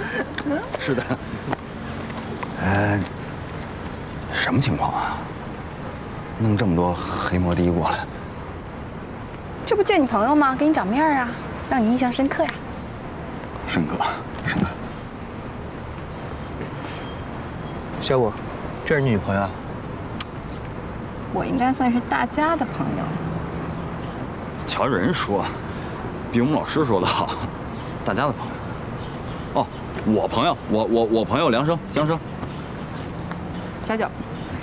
是的。什么情况啊？弄这么多黑摩的过来？ 这不见你朋友吗？给你长面啊，让你印象深刻呀。 深刻，深刻。 小五，这是你女朋友啊？ 我应该算是大家的朋友。 瞧人说，比我们老师说的好，大家的朋友。哦，我朋友，我朋友梁生，江生。 小九。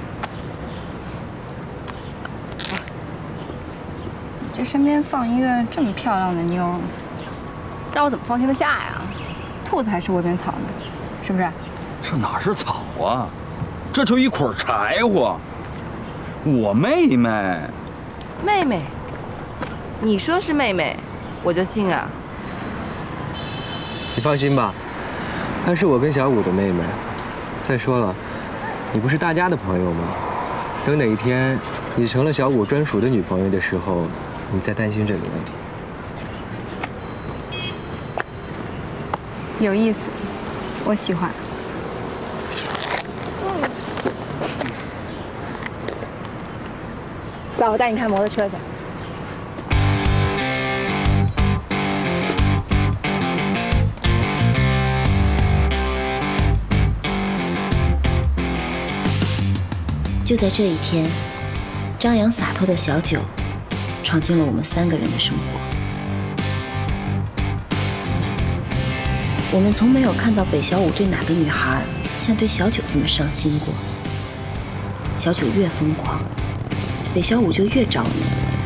你这身边放一个这么漂亮的妞，让我怎么放心得下呀？兔子还是窝边草呢，是不是？ 这哪是草啊，这就一捆柴火。我妹妹。 妹妹，你说是妹妹，我就信啊。 你放心吧，她是我跟小五的妹妹。再说了，你不是大家的朋友吗？等哪一天你成了小五专属的女朋友的时候，你再担心这个问题。 有意思，我喜欢。走，我带你看摩托车去。 就在这一天，张扬洒脱的小九闯进了我们3个人的生活。我们从没有看到北小五对哪个女孩像对小九这么上心过。小九越疯狂，北小五就越着迷。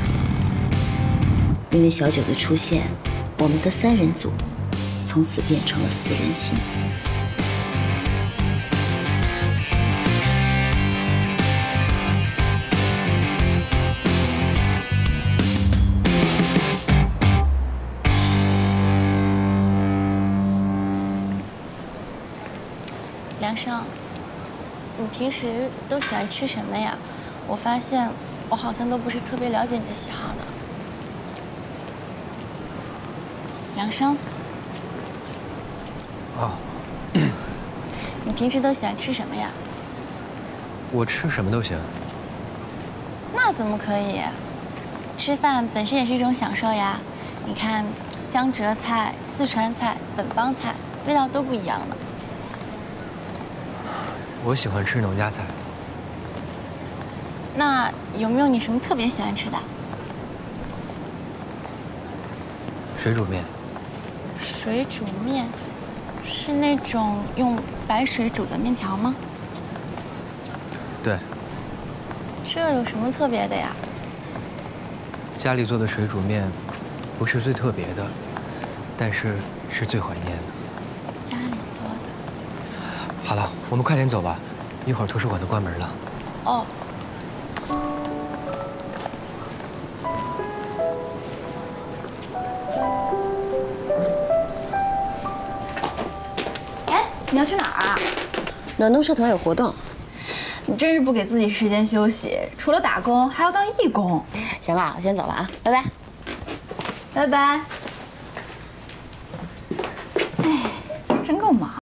因为小九的出现，我们的3人组从此变成了4人行。 梁生，你平时都喜欢吃什么呀？我发现我好像都不是特别了解你的喜好呢。梁生， 哦， 你平时都喜欢吃什么呀？ 我吃什么都行。 那怎么可以？吃饭本身也是一种享受呀。你看，江浙菜、四川菜、本帮菜，味道都不一样的。 我喜欢吃农家菜。 那有没有你什么特别喜欢吃的？ 水煮面。 水煮面，是那种用白水煮的面条吗？ 对。 这有什么特别的呀？ 家里做的水煮面，不是最特别的，但是是最怀念的。 家里做的。 好了，我们快点走吧，一会儿图书馆都关门了。 哦。哎，你要去哪儿啊？ 暖冬社团有活动。 你真是不给自己时间休息，除了打工还要当义工。 行了，我先走了啊，拜拜。 拜拜。